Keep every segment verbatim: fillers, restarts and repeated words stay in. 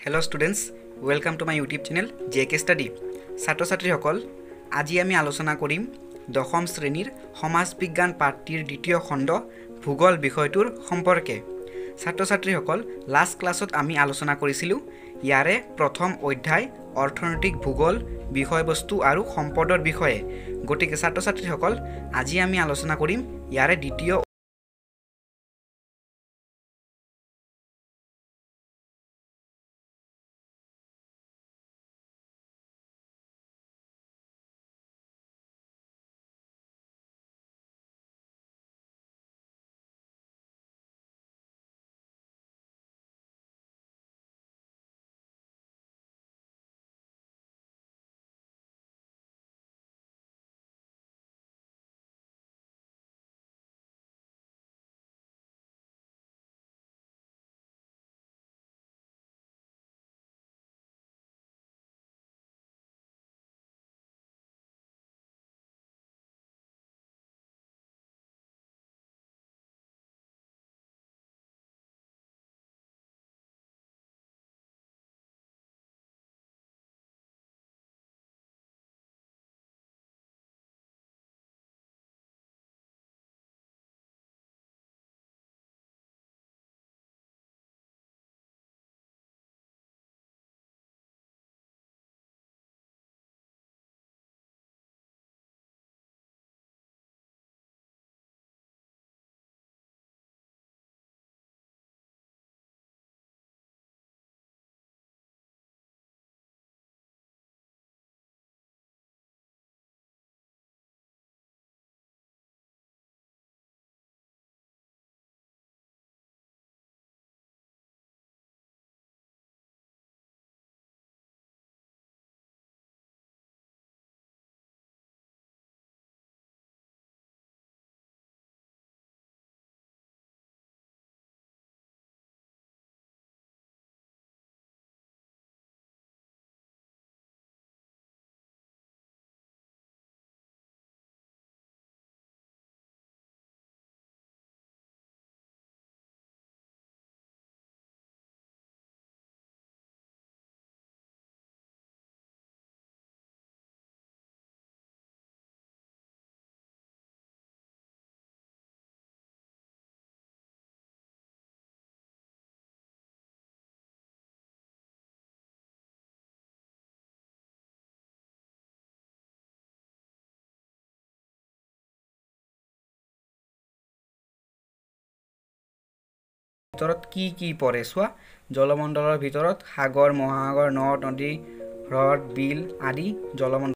Hello students, welcome to my YouTube channel J K Study. ছাত্ৰ ছাত্ৰীসকল, আজি আমি আলোচনা কৰিম দশম শ্ৰেণীৰ সমাজ বিজ্ঞান পাঠটিৰ দ্বিতীয় খণ্ড ভূগোল বিষয়টোৰ সম্পৰ্কে। ছাত্ৰ ছাত্ৰীসকল, লাষ্ট ক্লাছত আমি আলোচনা কৰিছিলোঁ ইয়াৰে প্ৰথম অধ্যায় অৰ্থনৈতিক ভূগোল বিষয়বস্তু আৰু সম্পদৰ বিষয়ে। গতিকে ছাত্ৰ ছাত্ৰীসকল, আজি আমি আলোচনা কৰিম ইয়াৰে দ্বিতীয় ভিতৰত কি কি পৰে চোৱা। জলমণ্ডলৰ ভিতৰত সাগৰ, মহাসাগৰ, নদ নদী, হ্ৰদ, বিল আদি জলমণ্ডল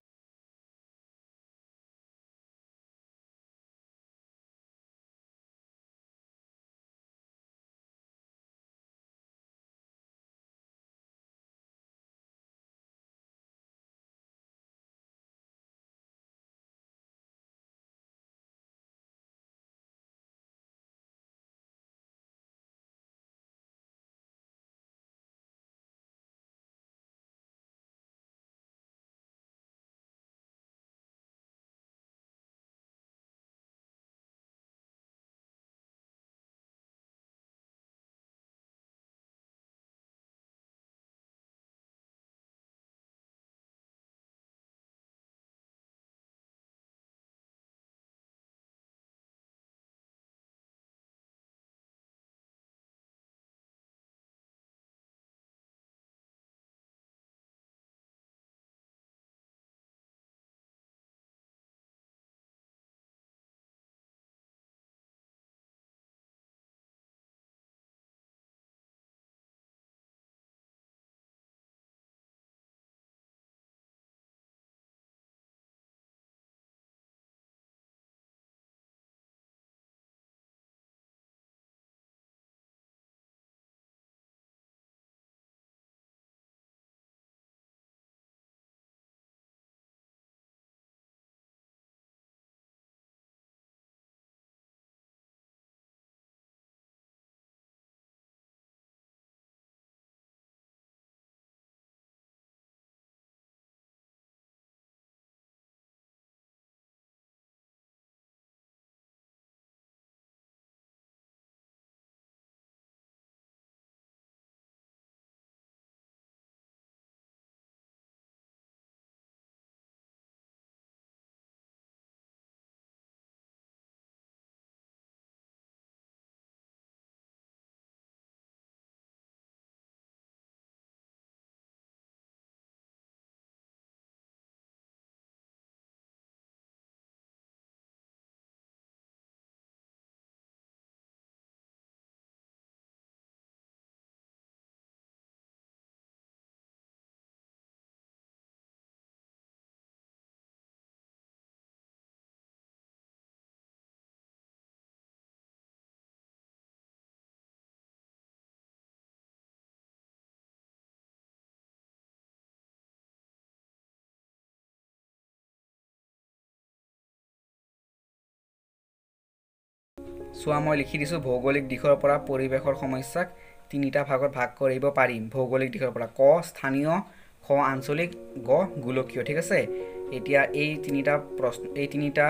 চোৱা মই লিখি দিছোঁ ভৌগোলিক দিশৰ পৰা পৰিৱেশৰ সমস্যাক তিনিটা ভাগত ভাগ কৰিব পাৰিম ভৌগোলিক দিশৰ পৰা ক স্থানীয় খ আঞ্চলিক গ গোলকীয় ঠিক আছে এতিয়া এই তিনিটা প্ৰশ্ন এই তিনিটা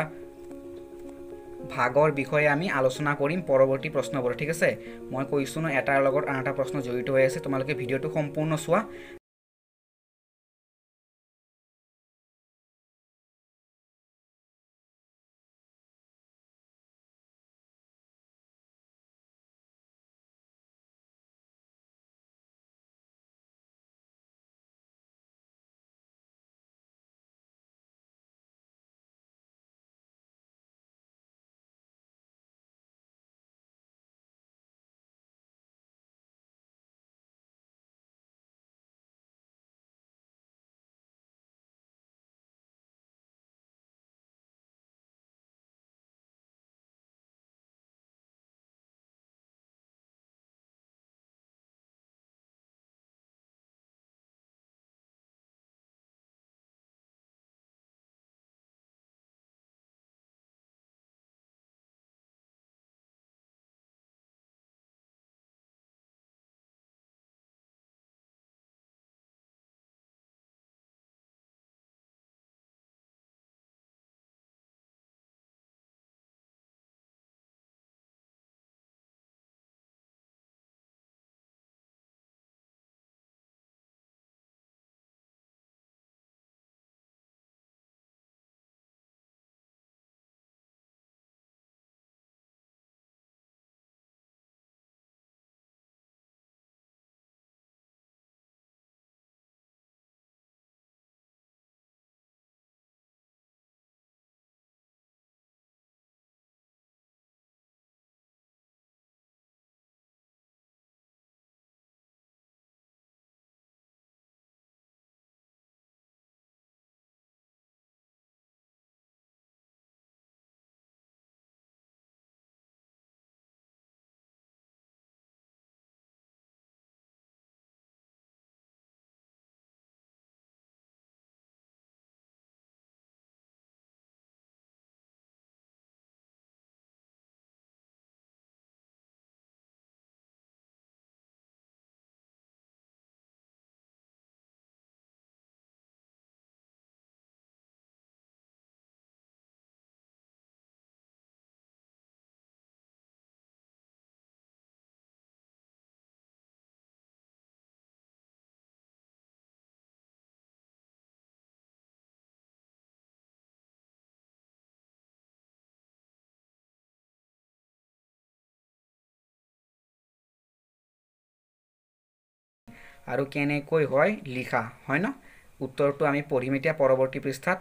ভাগৰ বিষয়ে আমি আলোচনা কৰিম পৰৱৰ্তী প্ৰশ্নবোৰ ঠিক আছে মই কৈছো ন এটাৰ লগত আন এটা প্ৰশ্ন জড়িত হৈ আছে তোমালোকে ভিডিওটো সম্পূৰ্ণ চোৱা আৰু কেনেকৈ হয় লিখা হয় ন উত্তৰটো আমি পঢ়িম এতিয়া পৰৱৰ্তী পৃষ্ঠাত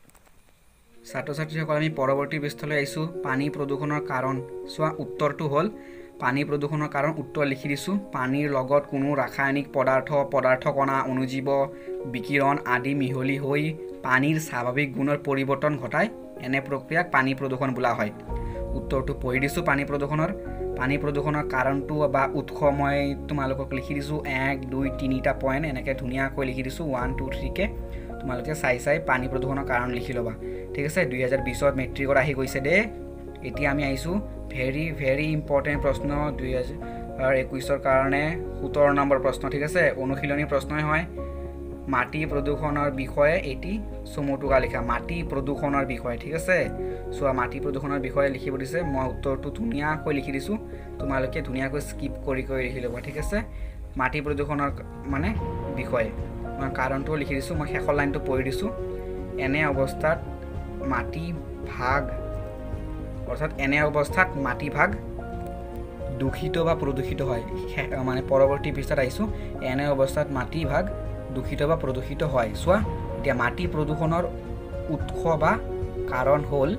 ছাত্ৰ ছাত্ৰীসকল আমি পৰৱৰ্তী পৃষ্ঠালৈ আইছো পানী প্ৰদূষণৰ কাৰণ চোৱা উত্তৰটো হ'ল পানী প্ৰদূষণৰ কাৰণ উত্তৰ লিখি দিছো পানীৰ লগত কোনো ৰাসায়নিক পদাৰ্থ পদাৰ্থ কণা অনুজীৱ বিকিৰণ আদি মিহলি হৈ পানীৰ স্বাভাৱিক গুণৰ পৰিৱৰ্তন ঘটায় এনে প্ৰক্ৰিয়াক পানী প্ৰদূষণ বোলা হয় উত্তৰটো পঢ়ি দিছো পানী প্ৰদূষণৰ পানী প্ৰদূষণৰ কাৰণটো বা উৎস মই তোমালোকক লিখি দিছো এক দুই তিনিটা পইণ্ট এনেকৈ ধুনীয়াকৈ লিখি দিছো এক দুই তিনি কে তোমালোকে চাই চাই পানী প্ৰদূষণৰ কাৰণ লিখি ল'বা ঠিক আছে দুই হাজাৰ বিশ ত মেট্ৰিকত আহি গৈছে দে এতিয়া আমি আইছো ভেৰি ভেৰি ইম্পৰ্টেন্ট প্ৰশ্ন দুই হাজাৰ একৈশ ৰ কাৰণে সত্তৰ নম্বৰ প্ৰশ্ন ঠিক আছে অনুশীলনী প্ৰশ্নই হয় মাটি প্ৰদূষণৰ বিষয়ে এটি সমতুকা লিখা মাটি প্ৰদূষণৰ বিষয়ে ঠিক আছে সোয়া মাটি প্ৰদূষণৰ বিষয়ে লিখিব দিছে মই উত্তৰটো ধুনীয়াকৈ লিখি দিছো তোমালোকে ধুনীয়াকৈ স্কিপ কৰি কৰি লিখি ল'বা ঠিক আছে মাটি প্ৰদূষণৰ মানে বিষয়ে মই কাৰণটো লিখি দিছো মই শেষৰ লাইনটো পঢ়ি দিছো এনে অৱস্থাত মাটি ভাগ অৰ্থাৎ এনে অৱস্থাত মাটি ভাগ দূষিত বা প্ৰদূষিত হয় মানে পৰৱৰ্তী পৃষ্ঠাত আইছো এনে অৱস্থাত মাটি ভাগ দূষিত বা প্ৰদূষিত হয় সোয়া এতিয়া মাটি প্ৰদূষণৰ উৎস বা কাৰণ হ'ল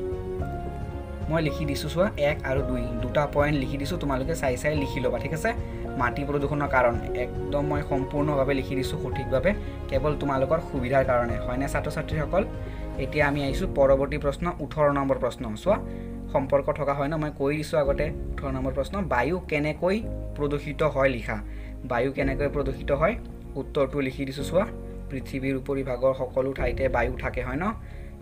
মই লিখি দিছো সোয়া এক আৰু দুই দুটা পইণ্ট লিখি দিছো তোমালোকে চাই চাই লিখি ল'বা ঠিক আছে মাটি প্ৰদূষণৰ কাৰণ একদম মই সম্পূৰ্ণভাৱে লিখি দিছো সঠিকভাৱে কেৱল তোমালোকৰ সুবিধাৰ কাৰণে হয়নে ছাত্ৰ ছাত্ৰীসকল এতিয়া আমি আইছো পৰৱৰ্তী প্ৰশ্ন ওঠৰ নম্বৰ প্ৰশ্ন সোয়া সম্পৰ্ক থকা হয় না মই কৈ দিছো আগতে ওঠৰ নম্বৰ প্ৰশ্ন বায়ু কেনেকৈ প্ৰদূষিত হয় লিখা বায়ু কেনেকৈ প্ৰদূষিত হয় উত্তৰটো লিখি দিছো সোয়া পৃথিৱীৰ উপৰিভাগৰ সকলো ঠাইতে বায়ু থাকে হয় ন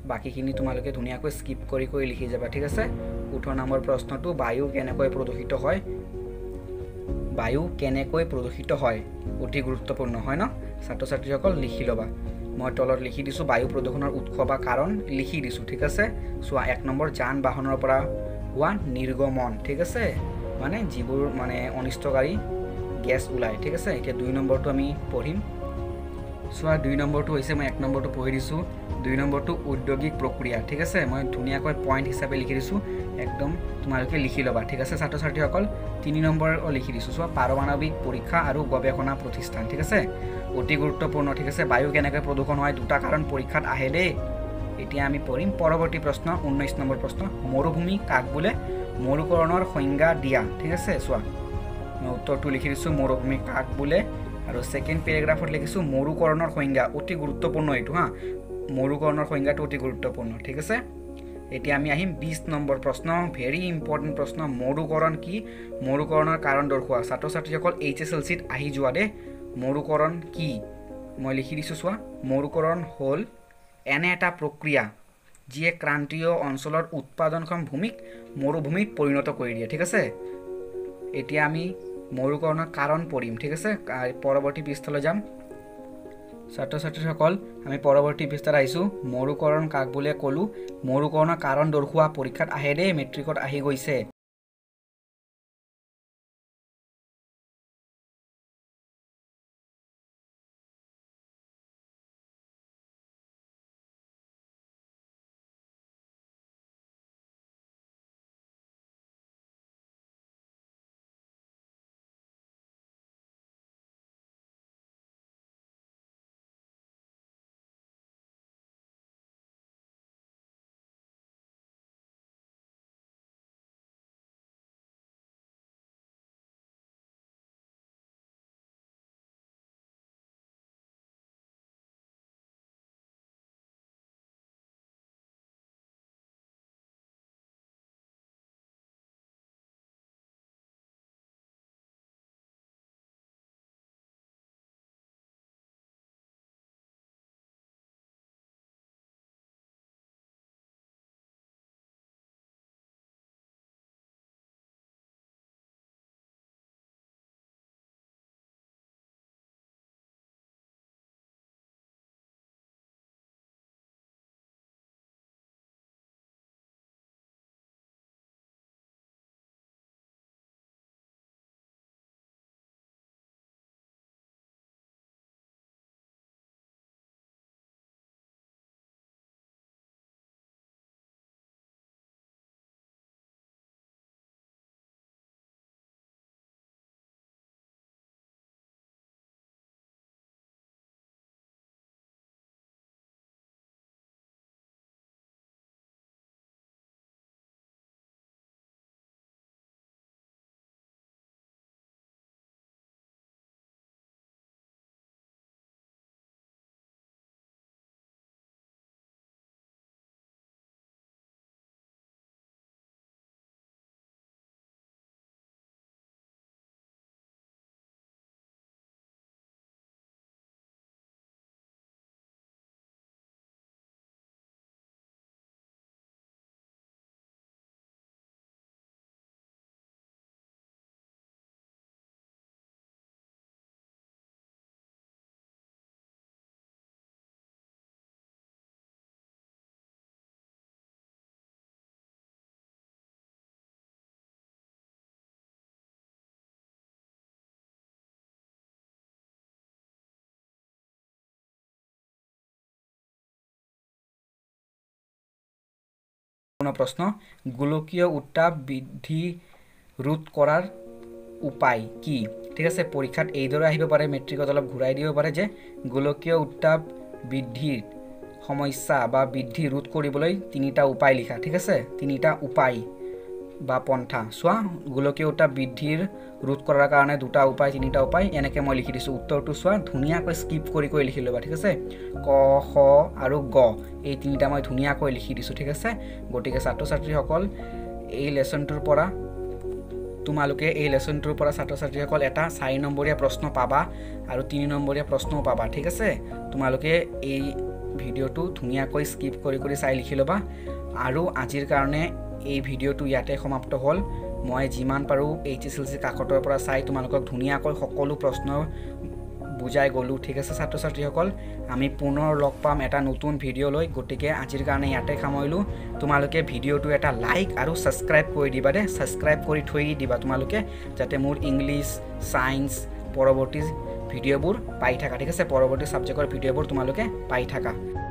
বাকিখিনি তোমালোকে ধুনীয়াকৈ স্কিপ কৰি কৰি লিখি যাবা ঠিক আছে ওঠৰ নম্বৰ প্ৰশ্নটো বায়ু কেনেকৈ প্ৰদূষিত হয় বায়ু কেনেকৈ প্ৰদূষিত হয় অতি গুৰুত্বপূৰ্ণ হয় ন ছাত্ৰ ছাত্ৰীসকল লিখি লবা মই তলত লিখি দিছো বায়ু প্ৰদূষণৰ উৎস বা কাৰণ লিখি দিছো ঠিক আছে সোৱা এক নম্বৰ যান বাহনৰ পৰা হোৱা নিৰ্গমন ঠিক আছে মানে যিবোৰ মানে অনিষ্টকাৰী গ্যাস ওলাই ঠিক আছে এতিয়া দুই নম্বৰটো আমি পঢ়িম সোৱা দুই নম্বৰটো হৈছে মই এক নম্বৰটো পঢ়ি দিছো দুই নম্বৰটো ঔদ্যোগিক প্ৰক্ৰিয়া ঠিক আছে মই ধুনীয়াকৈ পইণ্ট হিচাপে লিখি দিছো একদম তোমালোকে লিখি লবা ঠিক আছে ছাত্ৰ ছাত্ৰীসকল তিনি নম্বৰ লিখি দিছো সোৱা পাৰমাণৱিক পৰীক্ষা আৰু গৱেষণা প্ৰতিষ্ঠান ঠিক আছে অতি গুৰুত্বপূৰ্ণ ঠিক আছে বায়ু কেনেকৈ প্ৰদূষণ হয় দুটা কাৰণ পৰীক্ষাত আহে দেই এতিয়া আমি পঢ়িম পৰৱৰ্তী প্ৰশ্ন ঊনৈশ নম্বৰ প্ৰশ্ন মৰুভূমি কাক বোলে মৰুকৰণৰ সংজ্ঞা দিয়া ঠিক আছে সোৱা মই উত্তৰটো লিখি দিছো মৰুভূমি কাক বোলে আৰু সেকেন্ড প্যাৰাগ্ৰাফত লিখিছো মৰুকৰণৰ সংজ্ঞা অতি গুৰুত্বপূৰ্ণ এটো হা মৰুকৰণৰ সংজ্ঞাটো অতি গুৰুত্বপূৰ্ণ ঠিক আছে এতিয়া আমি আহিম বিশ নম্বৰ প্ৰশ্ন ভেৰি ইম্পৰ্টেন্ট প্ৰশ্ন মৰুকৰণ কি মৰুকৰণৰ কাৰণ দৰ্শোৱা ছাত্ৰ ছাত্ৰীসকল এইচএছএলসিত আহি যোৱা দে মৰুকৰণ কি মই লিখি দিছো সোৱা মৰুকৰণ হল এনে এটা প্ৰক্ৰিয়া যিয়ে ক্ৰান্তীয় অঞ্চলৰ উৎপাদনক্ষম ভূমিক মৰুভূমিত পৰিণত কৰি দিয়ে ঠিক আছে এতিয়া আমি মৰুকৰণৰ কাৰণ পঢ়িম ঠিক আছে পৰৱৰ্তী পৃষ্ঠালৈ যাম ছাত্ৰ ছাত্ৰীসকল আমি পৰৱৰ্তী পৃষ্ঠাত আহিছো মৰুকৰণ কাক বোলে কলো মৰুকৰণৰ কাৰণ দৰ্শোৱা পৰীক্ষাত আহে দে মেট্ৰিকত আহি গৈছে প্ৰশ্ন গোলকীয় উত্তাপ বৃদ্ধি ৰোধ কৰাৰ উপায় কি ঠিক আছে পৰীক্ষাত এইদৰে আহিব পাৰে মেট্ৰিকত অলপ ঘূৰাই দিব পাৰে যে গোলকীয় উত্তাপ বৃদ্ধিৰ সমস্যা বা বৃদ্ধি ৰোধ কৰিবলৈ তিনিটা উপায় লিখা ঠিক আছে তিনিটা উপায় বা পন্থা সোৱা গোলকীয় উত্তাপ বৃদ্ধিৰ ৰোধ কৰাৰ কাৰণে দুটা উপায় তিনিটা উপায় এনেকে মই লিখি দিছো উত্তৰটো সোৱা ধুনীয়াকৈ স্কিপ কৰি কৰি লিখি লবা ঠিক আছে ক খ আৰু গ এই তিনিটা মই ধুনীয়াকৈ লিখি দিছো ঠিক আছে গটিকে ছাত্ৰ ছাত্ৰীসকল এই লেসনটোৰ পৰা তোমালোকে এই লেসনটোৰ পৰা ছাত্ৰ ছাত্ৰীসকল এটা চাৰি নম্বৰীয়া প্ৰশ্ন পাবা আৰু তিনি নম্বৰীয়া প্ৰশ্নও পাবা ঠিক আছে তোমালোকে এই ভিডিঅ'টো ধুনীয়াকৈ স্কিপ কৰি কৰি চাই লিখি ল'বা আৰু আজিৰ কাৰণে এই ভিডিঅ'টো ইয়াতে সমাপ্ত হ'ল মই যিমান পাৰোঁ এইচ এছ এল চি কাকতৰ পৰা চাই তোমালোকক ধুনীয়াকৈ সকলো প্ৰশ্ন বুজাই গ'লোঁ ঠিক আছে ছাত্ৰ ছাত্ৰীসকল আমি পুনৰ লগ পাম এটা নতুন ভিডিঅ' লৈ গতিকে আজিৰ কাৰণে ইয়াতে সামৰিলোঁ তোমালোকে ভিডিঅ'টো এটা লাইক আৰু ছাবস্ক্ৰাইব কৰি দিবা দে ছাবস্ক্ৰাইব কৰি থৈ দিবা তোমালোকে যাতে মোৰ ইংলিছ ছায়েন্স পৰৱৰ্তী ভিডিঅ'বোৰ পাই থাকা ঠিক আছে পৰৱৰ্তী ছাবজেক্টৰ ভিডিঅ'বোৰ তোমালোকে পাই থাকা